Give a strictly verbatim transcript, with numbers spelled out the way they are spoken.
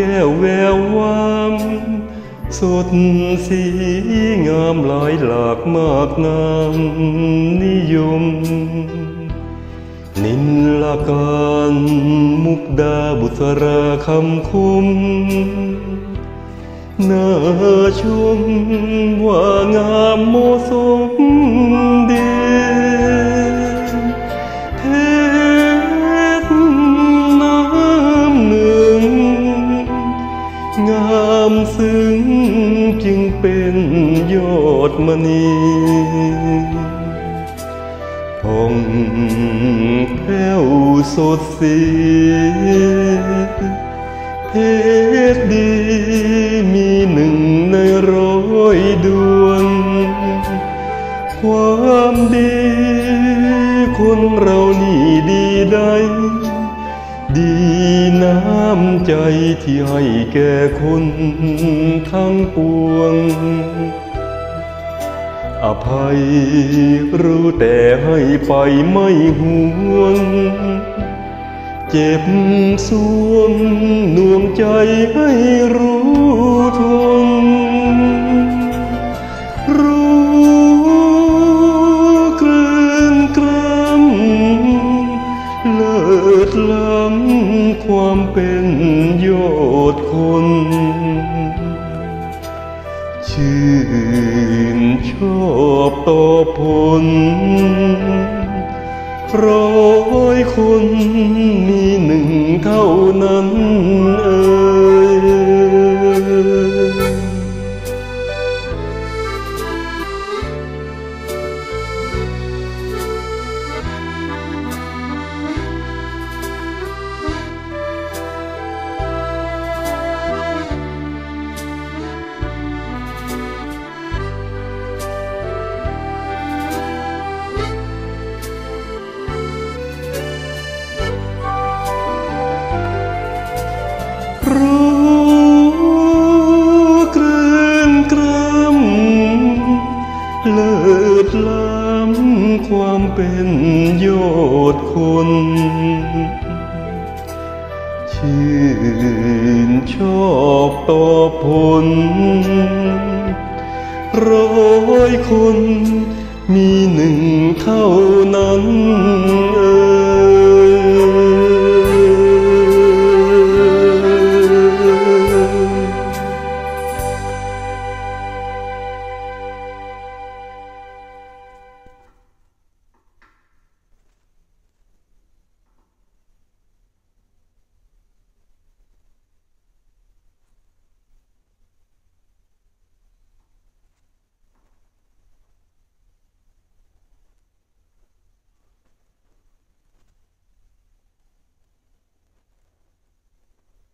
ก้วแวววามสดสีงามหลายหลากมากงามนิยมนินลาการมุกดาบุษราคำคมน่าชมว่างามโมสมดีเพชรน้ำหนึ่งงามซึ้งจึงเป็นยอดมณีผ่องแผ้วสดสีเพชรดีมีหนึ่งในร้อยดวงความดีคนเรานี่ดีได้ดีน้ำใจที่ให้แก่คนทั้งปวงอภัยรู้แต่ให้ไปไม่ห่วงเจ็บสวงน่วงใจให้รู้ทนรู้กลืนกล้ำเลิศล้ำความเป็นยอดคนชื่นชอบต่อผลร้อยคนมีหนึ่งเท่านั้นเอ่ยรู้กลืนกล้ำเลิศล้ำความเป็นยอดคนชื่นชอบต่อผลร้อยคนมีหนึ่งเท่านั้นเอ่ย